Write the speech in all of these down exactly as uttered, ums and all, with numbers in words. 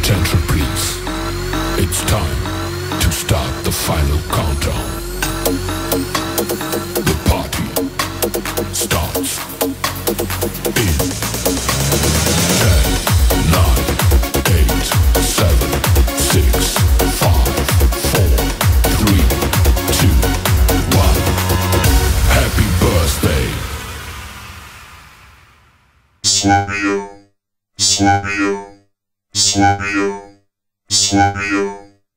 Attention please. It's time to start the final countdown. The party starts in ten, nine, eight, seven, six, five, four, three, two, one. Happy birthday. Slumio, Slumio, Slumio, Slumio.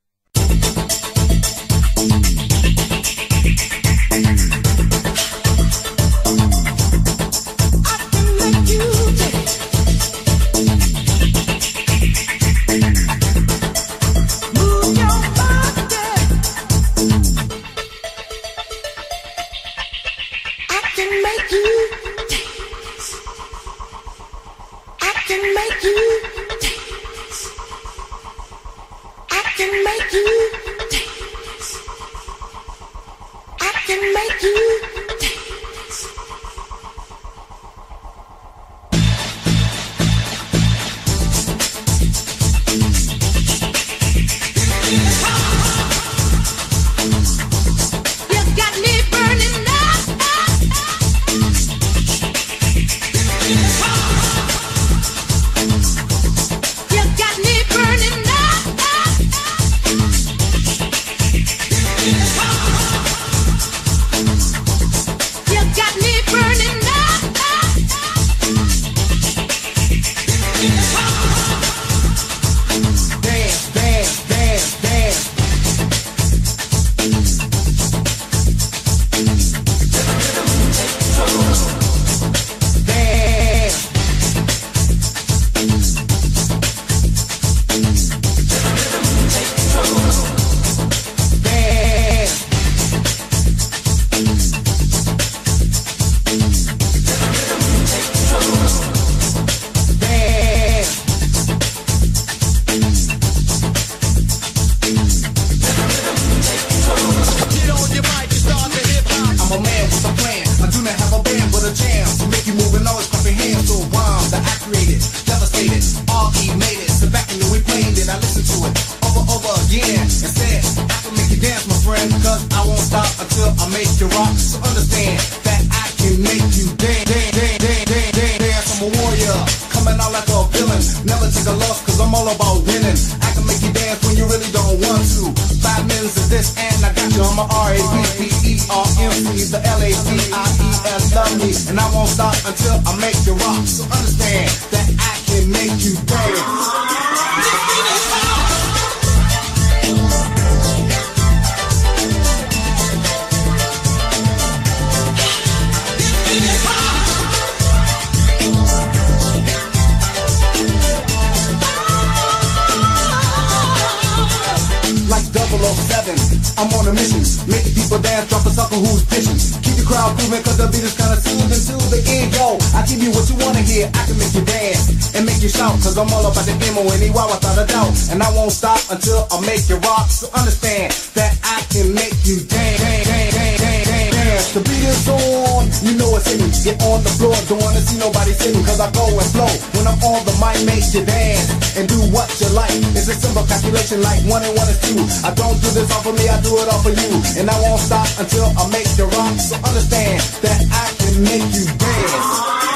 I'm on a mission, make people dance, drop a sucker who's fishing. Keep the crowd moving cause the beat is kinda soothing to the end, yo. I give you what you wanna hear, I can make you dance and make you shout. Cause I'm all about the M O N E Y without a doubt. And I won't stop until I make you rock. So understand that I can make you dance, dance, dance, dance, dance, dance. The beat is on, you know it's in me. Get on the floor, don't wanna see nobody sitting. Cause I go and flow, when I'm on the mic, make you dance and do what you like. It's a simple calculation like one and one is two. I don't do this all for me, I do it all for you. And I won't stop until I make you rock. So understand that I can make you dance.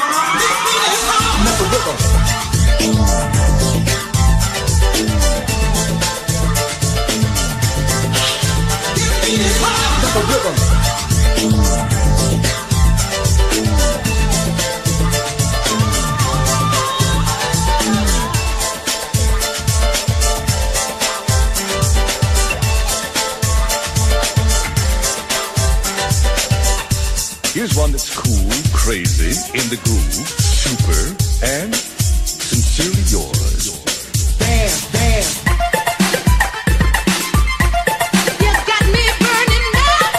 Never rhythm. Never rhythm. Here's one that's cool, crazy, in the groove, super, and sincerely yours. Dance, dance. You got me burning up.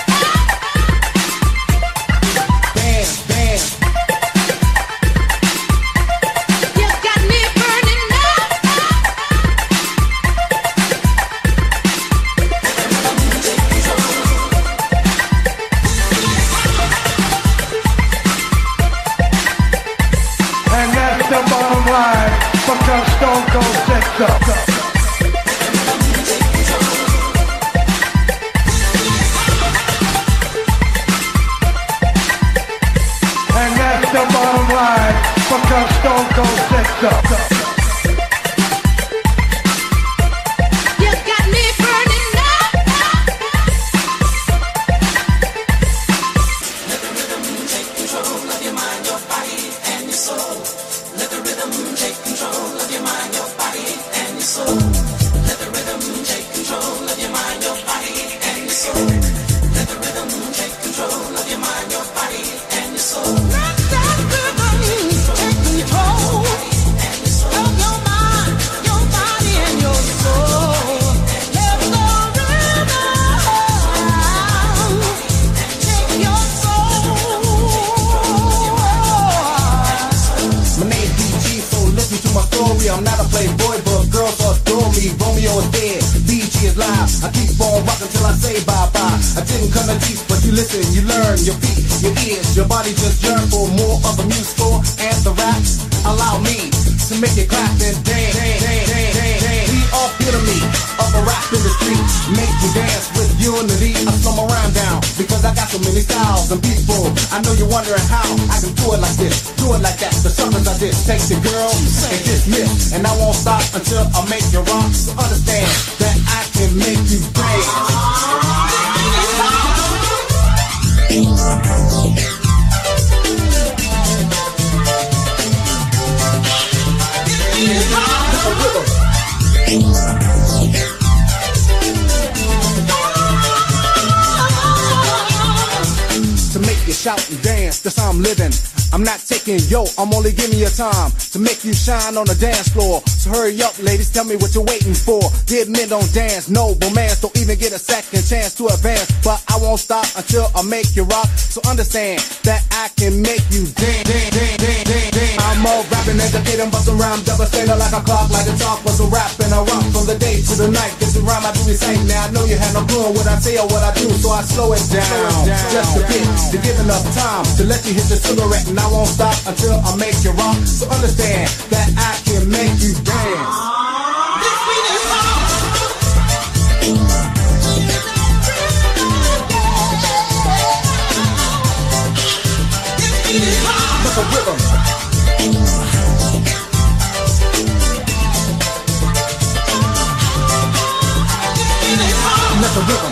Dance, dance. You got me burning up. And that's the bottom line, because Stone Cold said so. You got me burning up. Let the rhythm take control of your mind, your body, and your soul. Let the rhythm take control of your mind, your body, and your soul. Let the rhythm take control of your mind, your body, and your soul. Let the rhythm take control of your mind, your body, and your soul. Let that rhythm take control of your mind, your body, and your soul. Let the rhythm take your soul. My name D G, so listen to my story. I'm not a playboy, but girls adore me. Romeo is dead, B G is live. I keep on rocking till I say bye-bye. I didn't come to teach, but you listen, you learn. Your feet, your ears, your body just yearn for more of the musical and the rap. Allow me to make it clap and dance. We all epitome of a rap in the street. Make you dance with unity. I slow my rhyme down because I got so many styles and people. I know you're wondering how I can do it like this, do it like that. The suckers I did, take the girl and dismiss. And I won't stop until I make you rock. So understand that I can make you dance. That's a rhythm. To make you shout and dance, that's how I'm living. I'm not taking yo, I'm only giving you time to make you shine on the dance floor. So hurry up, ladies, tell me what you're waiting for. Dead men don't dance, no romance, don't even get a second chance to advance. But I won't stop until I make you rock. So understand that I can make you dance, dance, dance, dance, dance, dance. I'm all rapping, educating, busting rhyme, devastator like a clock, like a talk was a rap and a rock from the day to the night. This is rhyme I do recite. Now I know you had no clue on what I say or what I do, so I slow it down, just a bit to give enough time to let you hit the cigarette. And I won't stop until I make you rock. So understand that I can make you dance. This beat is hot. This beat is hot. That's a rhythm. That's a rhythm.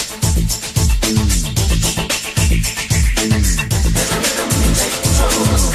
Take control.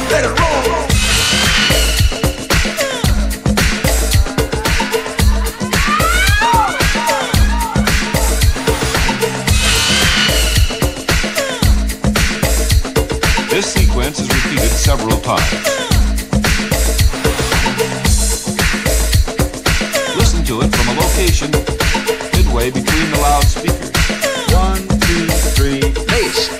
let it roll. This sequence is repeated several times. Listen to it from a location midway between the loudspeakers. One, two, three, bass.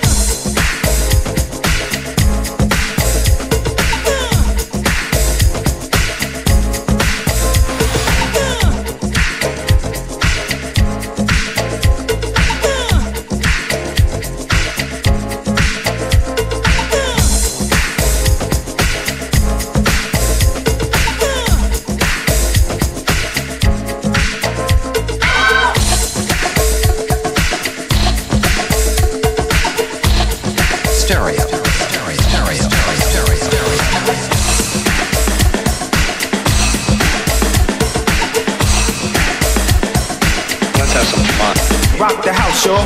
Rock the house, y'all.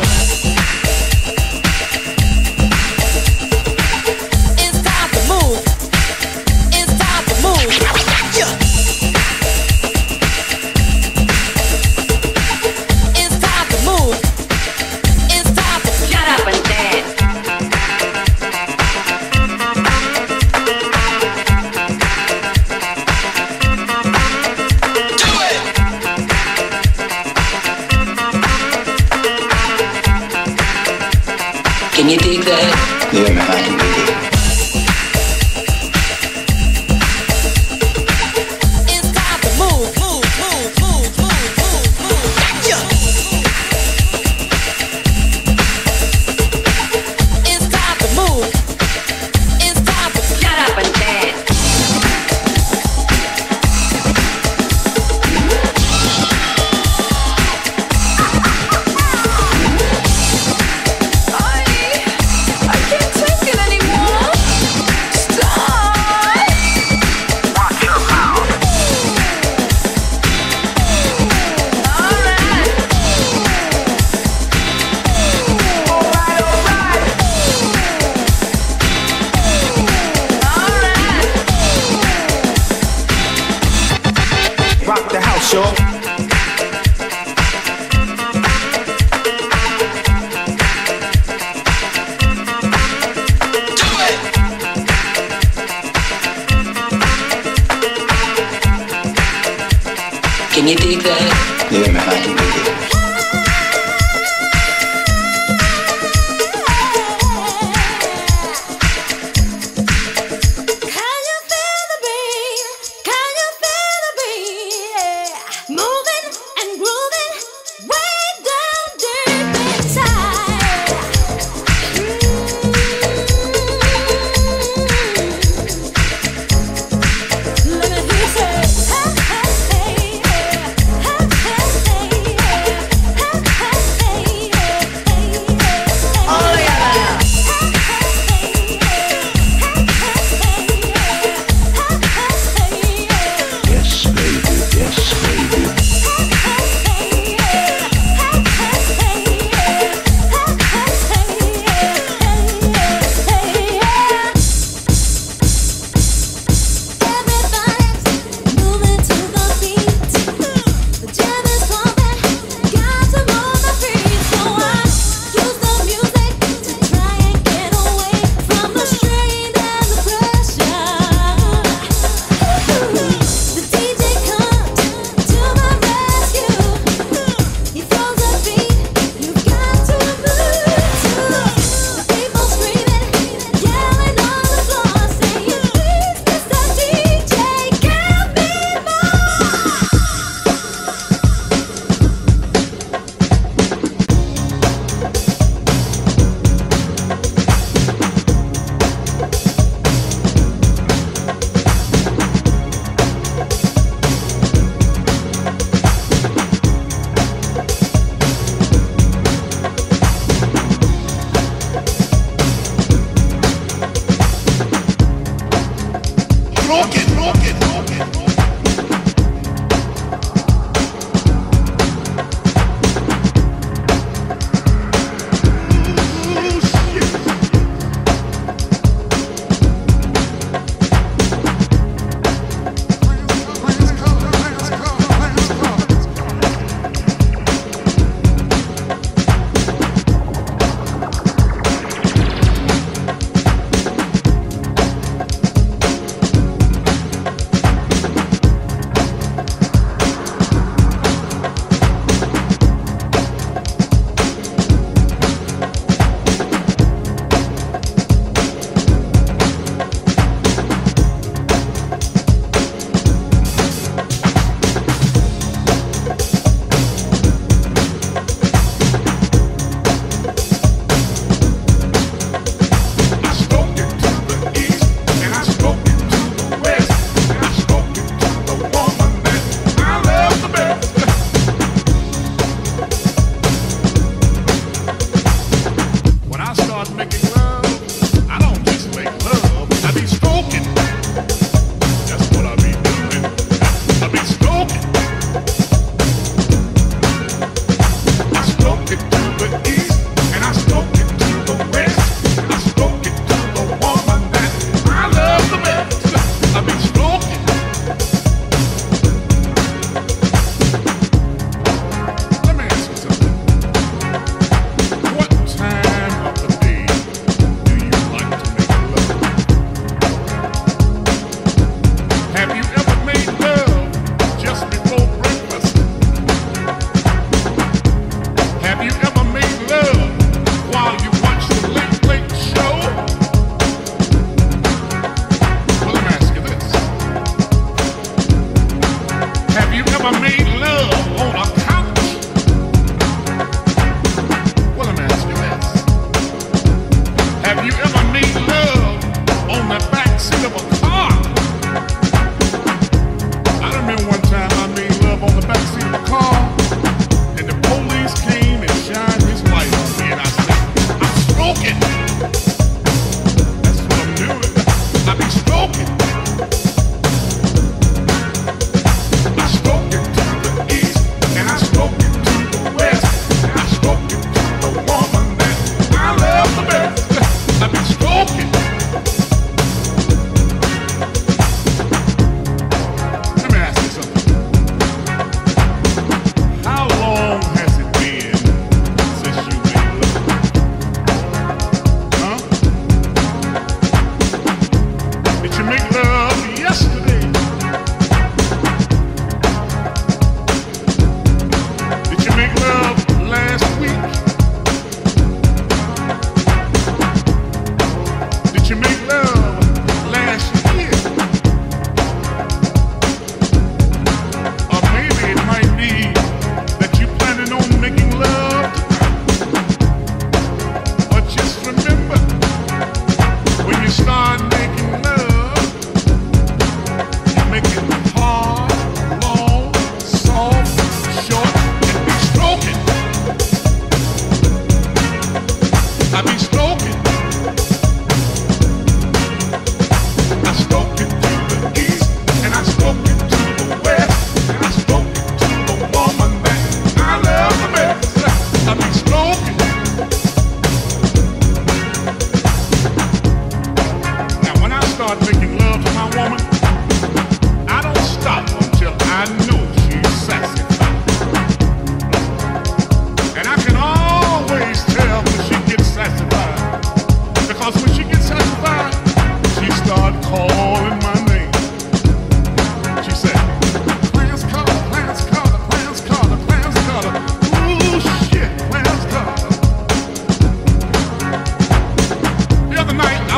It's time to move. It's time to move. Yeah. It's time to move. It's time to shut up and dance. Do it. Can you dig that? Yeah, man, I can dig it. It's time to move, move, move, move, move, move, move. Yeah. It's time to move. It's time to shut up and dance. Rock the house, y'all. Do it. Can you dig that? Yeah, man, I can dig it. Can you feel the beat? Can you feel the beat? Yeah. Moving and grooving way down deep inside. Mm. Let me hear you say, hey, hey, hey, hey, hey, hey, hey.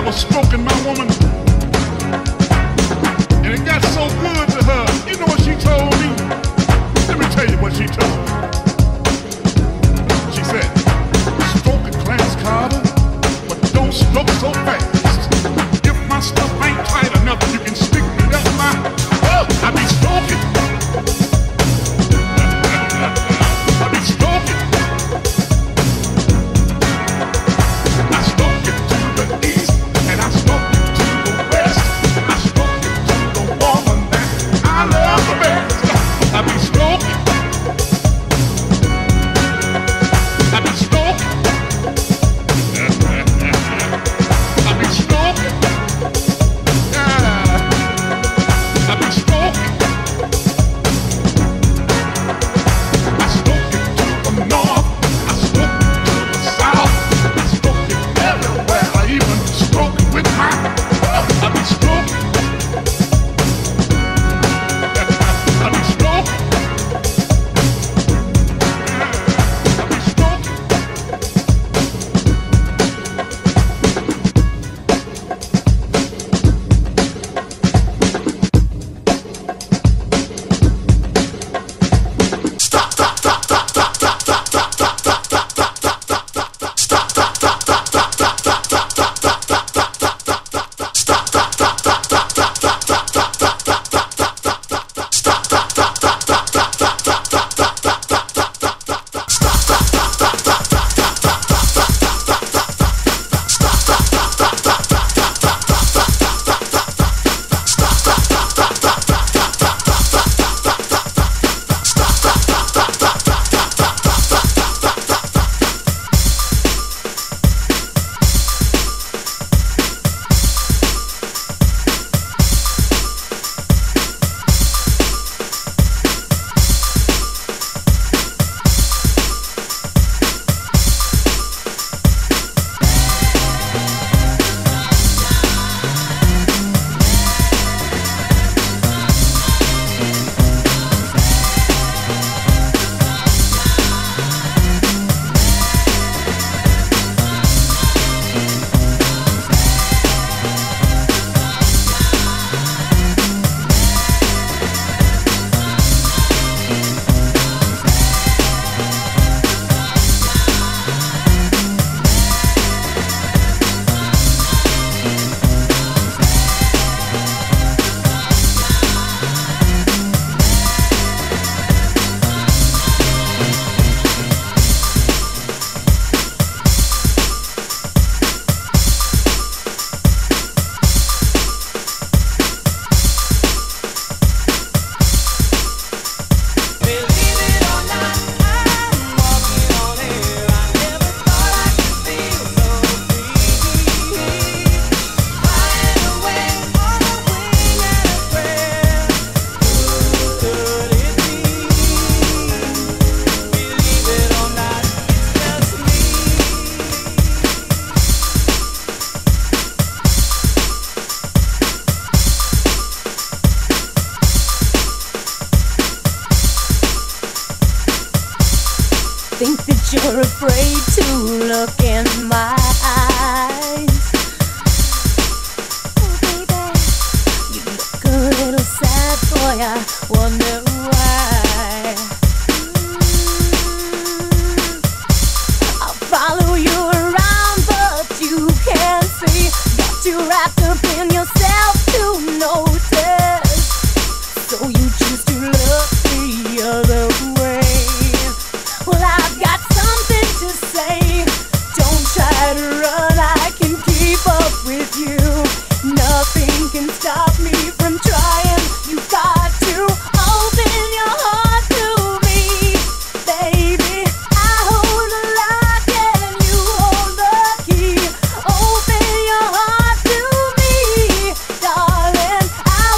was stroking my woman. And it got so good to her. You know what she told me? Let me tell you what she told me. She said, stroke it, Clarence Carter, but don't stroke so fast. If my stuff ain't tight enough, you can stick it up my, oh, I be stroking. I be stroking. I stroke it to the east, and I stroke it to the west. I stroke it to the woman that I love the best. I be stroking. I be stroking. I be stroking. Yeah. I be stroking. I stroke it to the north. I stroke it to the south. I stroke it everywhere. I even stroke it with my. I be stroking. I be stroking. I be stroking. Think that you're afraid to look in my eyes. Oh baby, you look a little sad, boy, I wonder why. Mm, I'll follow you around, but you can't see. Got you wrapped up in yourself to notice. So you choose to look the other way. Well, I've got something to say. Don't try to run, I can keep up with you. Nothing can stop me from trying. You got to open your heart to me, baby. I hold the lock and you hold the key. Open your heart to me, darling. I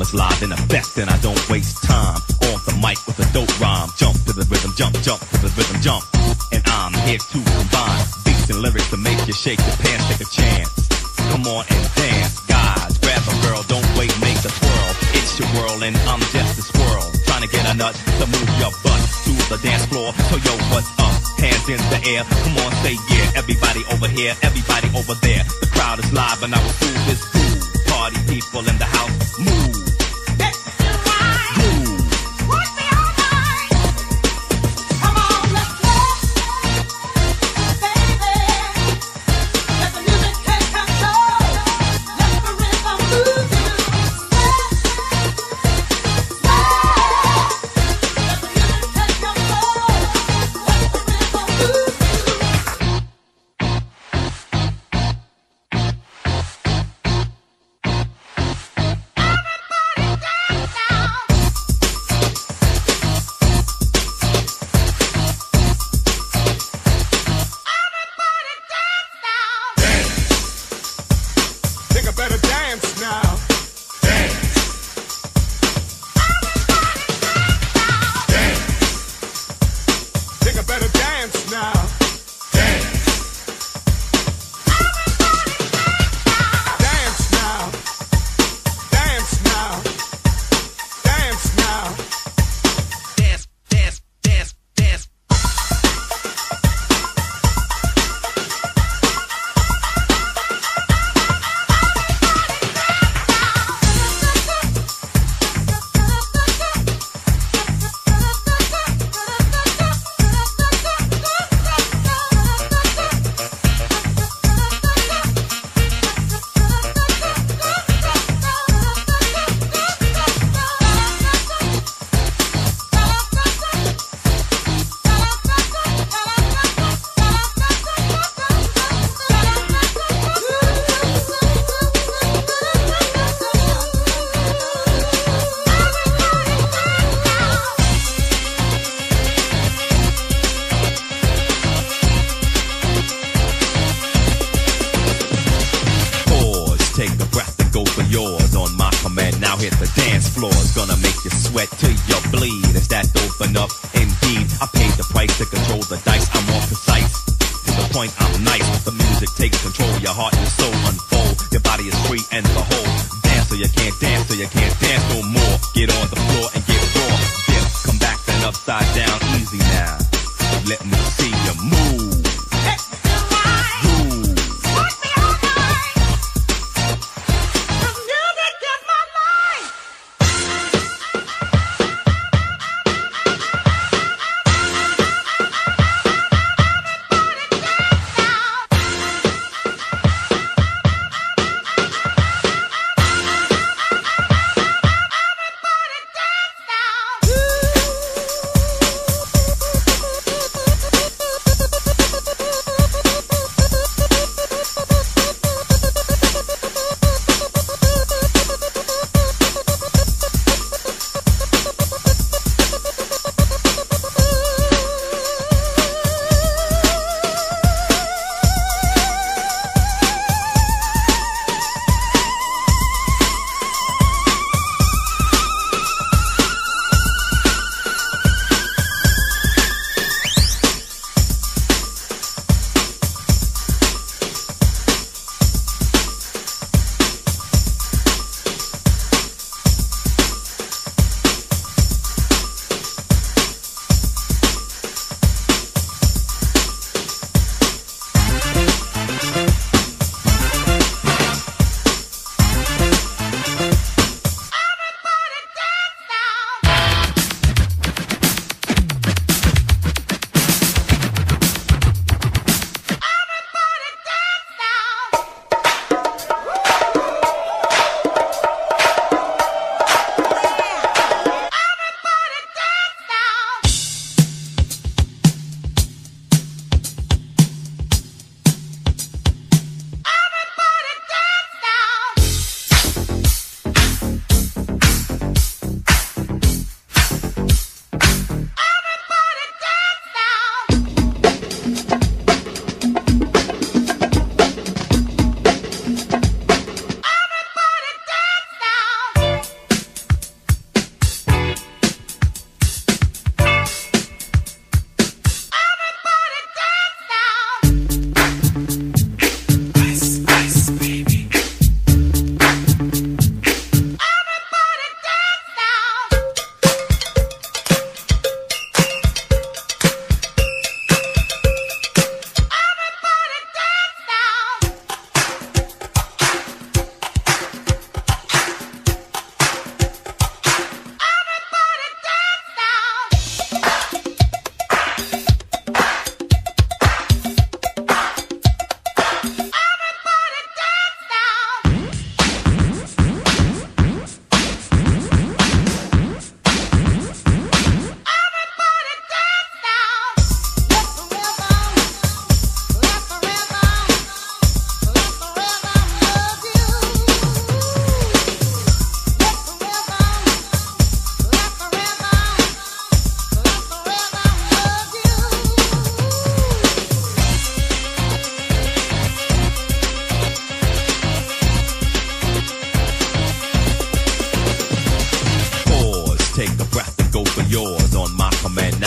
is live in effect, and I don't waste time on the mic with a dope rhyme. Jump to the rhythm, jump, jump to the rhythm, jump. And I'm here to combine beats and lyrics to make you shake your pants, take a chance. Come on and dance, guys. Grab a girl, don't wait, make the twirl. It's your world and I'm just a squirrel, trying to get a nut to move your butt to the dance floor. So yo, what's up? Hands in the air, come on, say yeah. Everybody over here, everybody over there. The crowd is live and I will fool this fool. Party people in the house, move.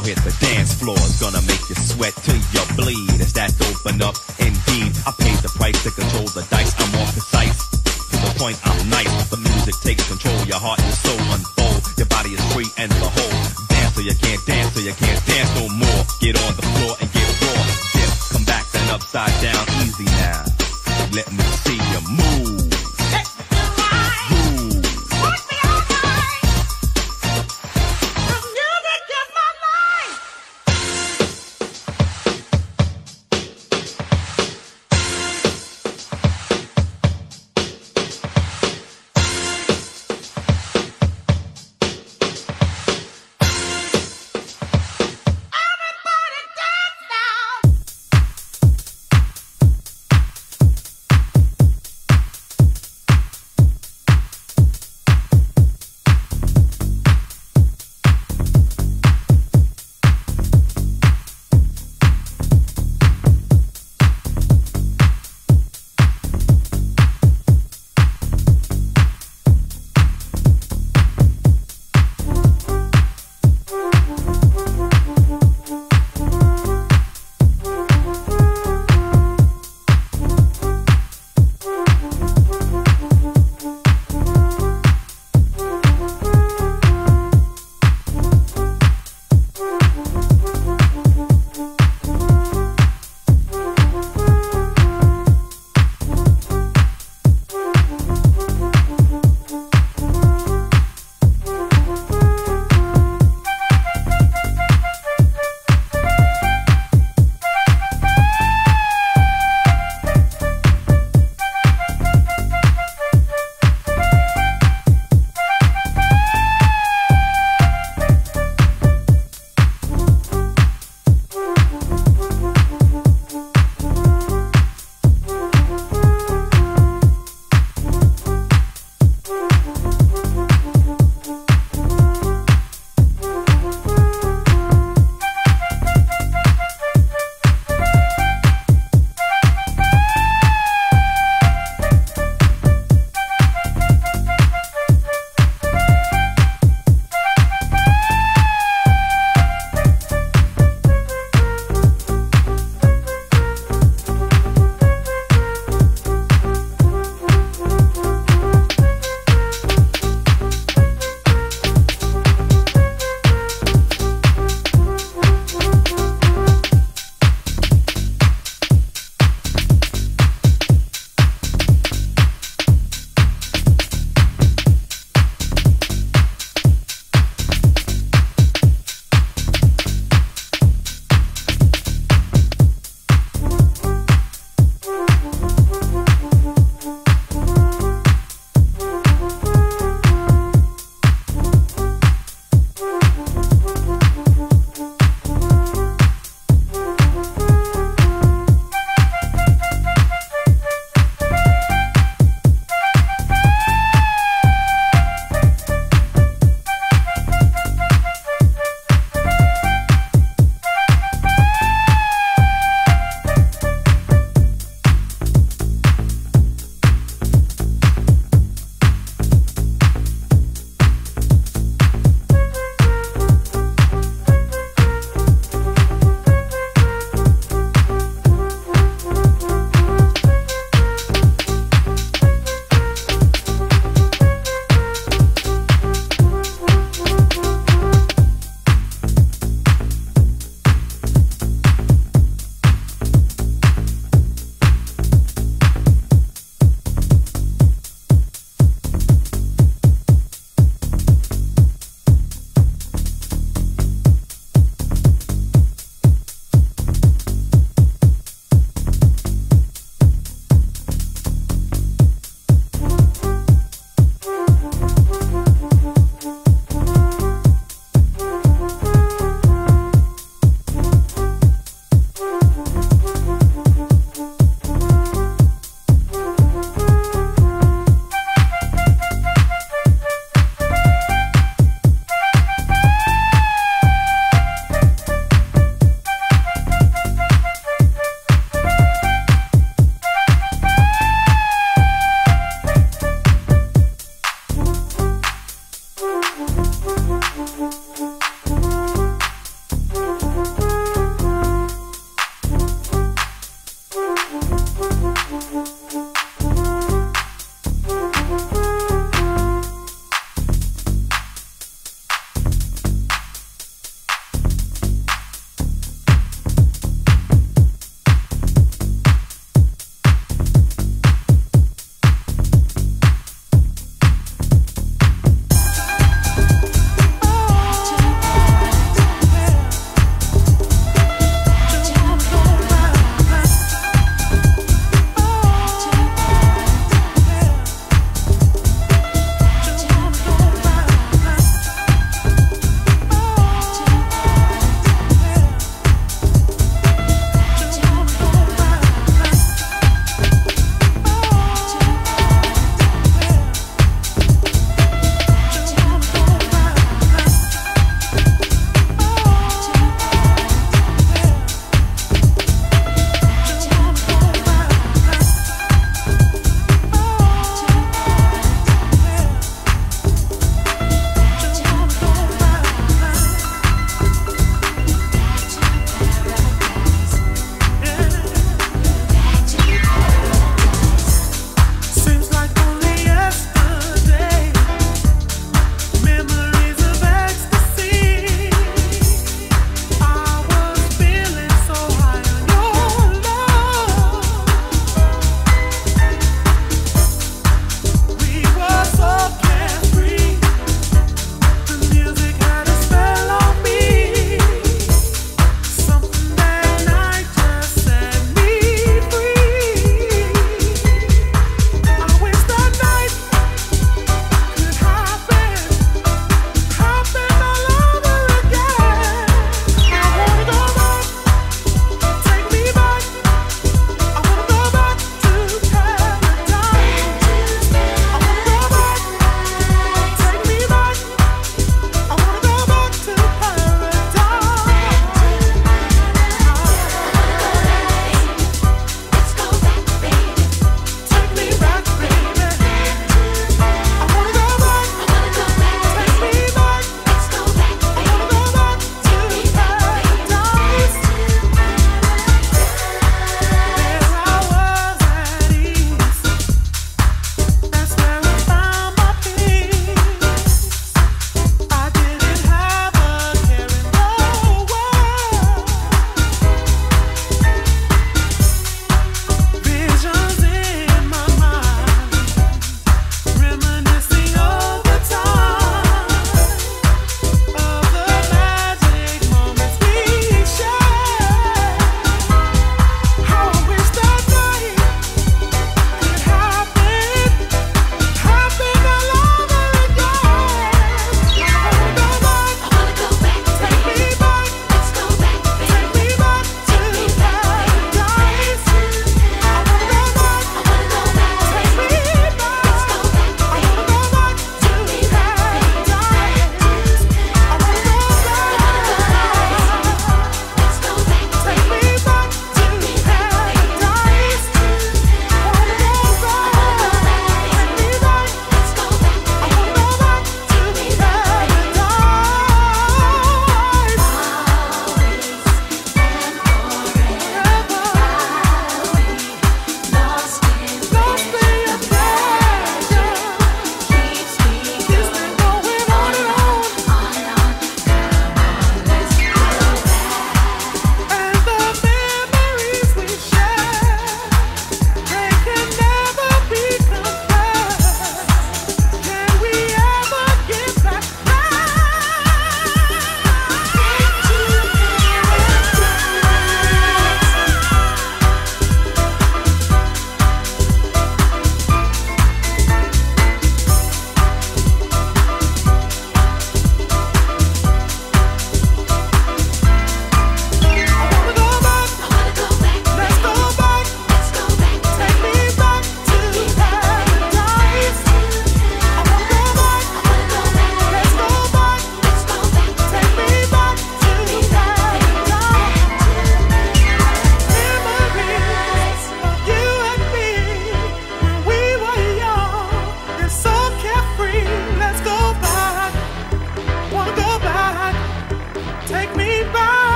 Now hit the dance floor, it's gonna make you sweat till you bleed. It's that open up, indeed. I paid the price to control the dice. I'm more precise, to the point I'm nice. The music takes control, your heart and soul unfold. Your body is free and behold. Dance till you can't dance, till you can't dance no more. Get on the floor and get raw. Dip, come back then upside down, easy now. Let me see you move.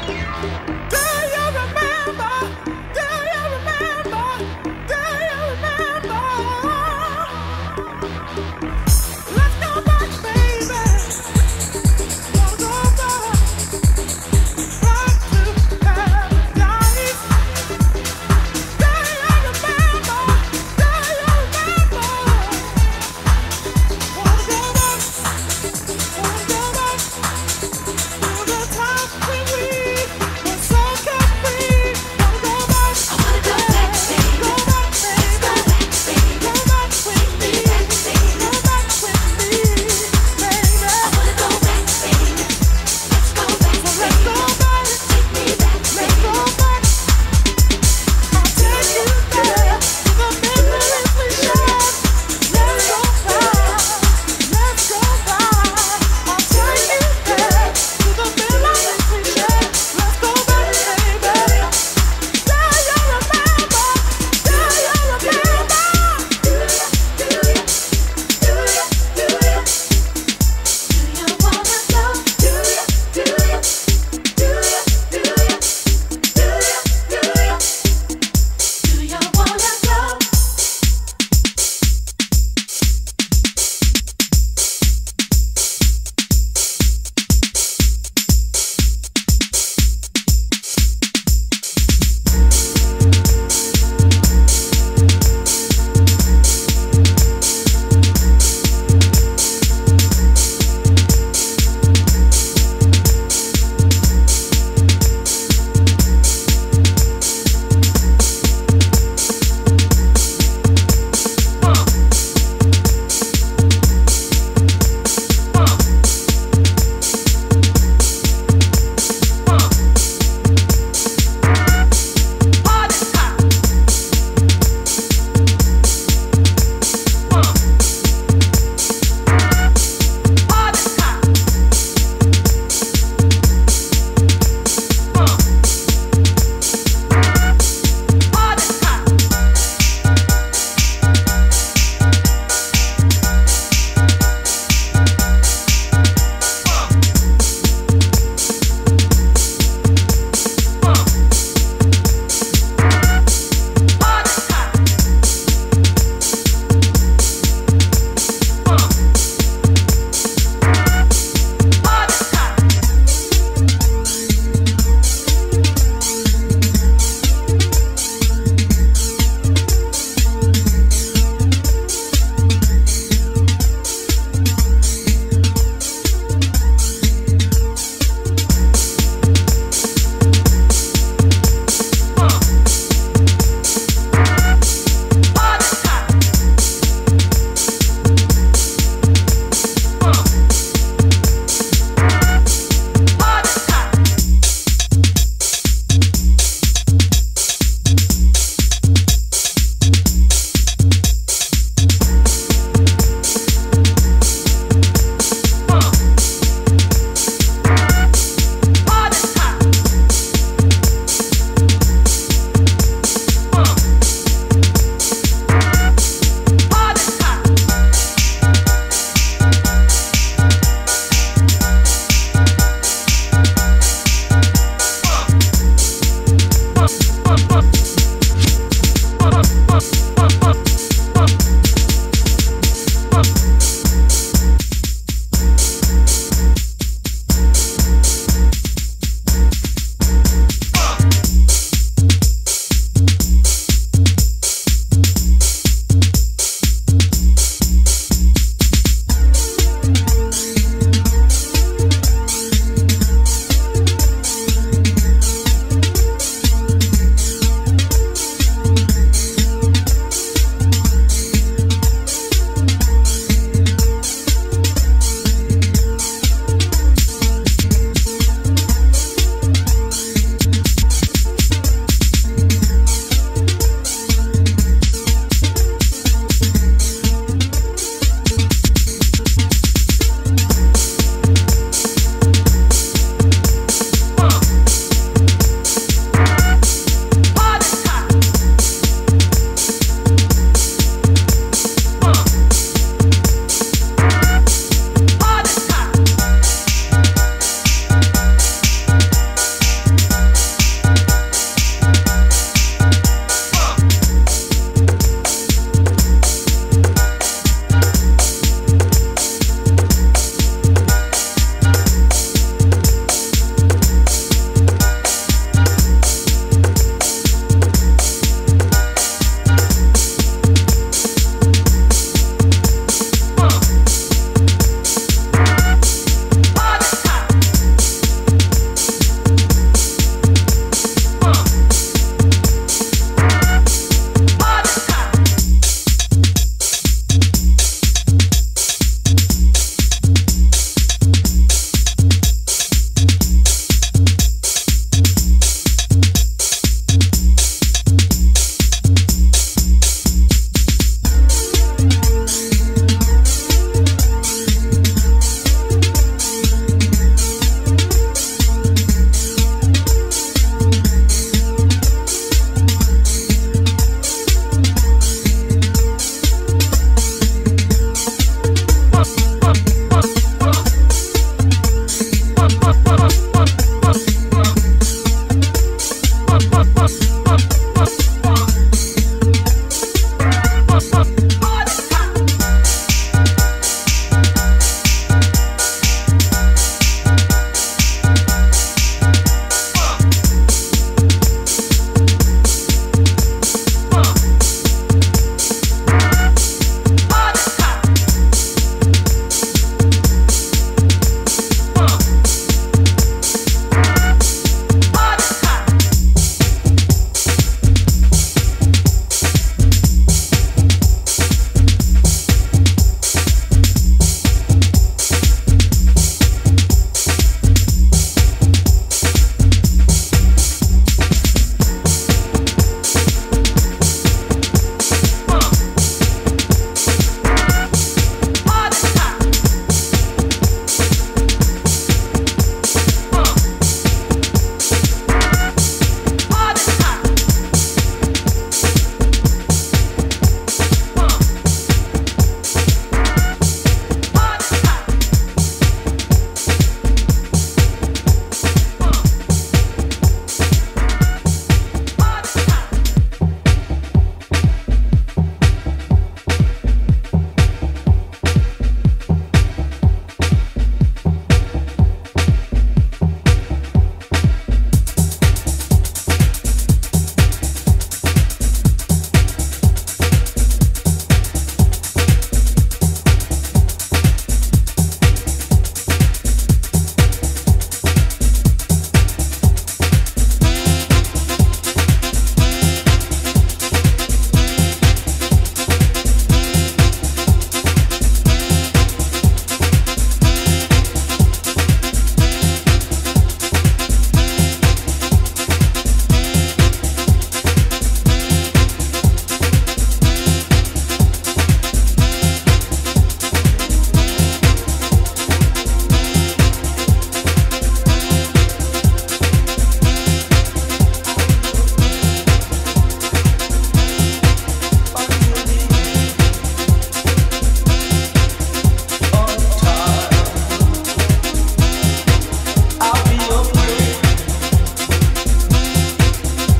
Free.